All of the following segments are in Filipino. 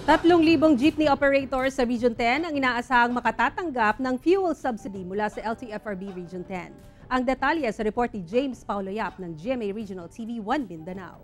3,000 jeepney operators sa Region 10 ang inaasahang makatatanggap ng fuel subsidy mula sa LTFRB Region 10. Ang detalye sa report ni James Paulo Yap ng GMA Regional TV 1 Mindanao.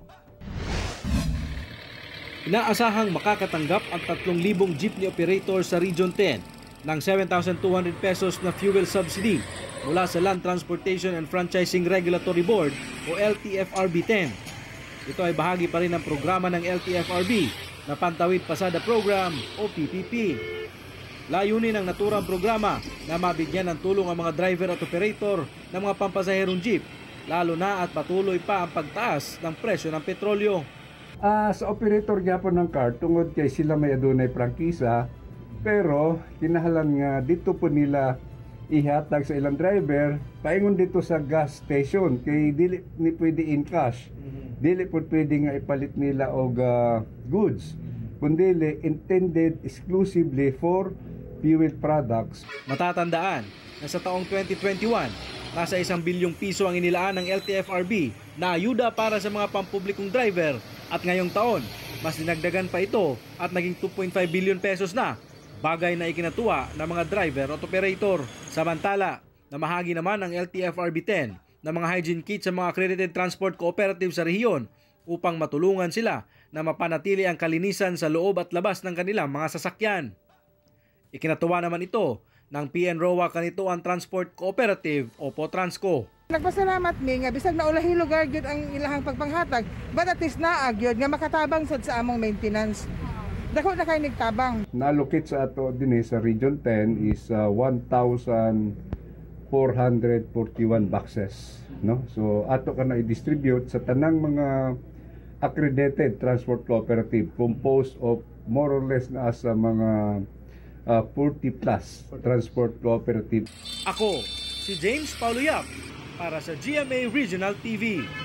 Inaasahang makakatanggap ang 3,000 jeepney operators sa Region 10 ng 7,200 pesos na fuel subsidy mula sa Land Transportation and Franchising Regulatory Board o LTFRB 10. Ito ay bahagi pa rin ng programa ng LTFRB na Pantawid Pasada Program o PPP. Layunin ng naturang programa na mabigyan ng tulong ang mga driver at operator ng mga pampasaherong jeep, lalo na at patuloy pa ang pagtaas ng presyo ng petrolyo. Sa operator gyapon ng car, tungod kay sila may adunay prangkisa, pero kinahanglan nga dito po nila ihatag sa ilang driver, paingon dito sa gas station, kay dili ni pwede in cash. Dili po pwede nga ipalit nila og goods, kundi intended exclusively for fuel products. Matatandaan na sa taong 2021, nasa 1 bilyong piso ang inilaan ng LTFRB na ayuda para sa mga pampublikong driver at ngayong taon, mas dinagdagan pa ito at naging 2.5 billion pesos na, bagay na ikinatuwa ng mga driver at operator. Samantala, namahagi naman ang LTFRB 10 ng mga hygiene kits sa mga accredited transport cooperative sa rehiyon upang matulungan sila na mapanatili ang kalinisan sa loob at labas ng kanilang mga sasakyan. Ikinatuwa naman ito ng PNROA Kanituan Transport Cooperative o POTRANSCO. Nagpasalamat mi nga bisag na ulahi lugar gyud ang ilahang pagpanghatag, but at least naag gyud nga makatabang sad sa among maintenance. Dako na kay nigtabang. Na-allocate sa ato dinhi sa Region 10 is 1,441 boxes, no? So ato kana i-distribute sa tanang mga accredited transport cooperative composed of more or less na sa mga 40 plus transport cooperative. Ako si James Paulo Yap para sa GMA Regional TV.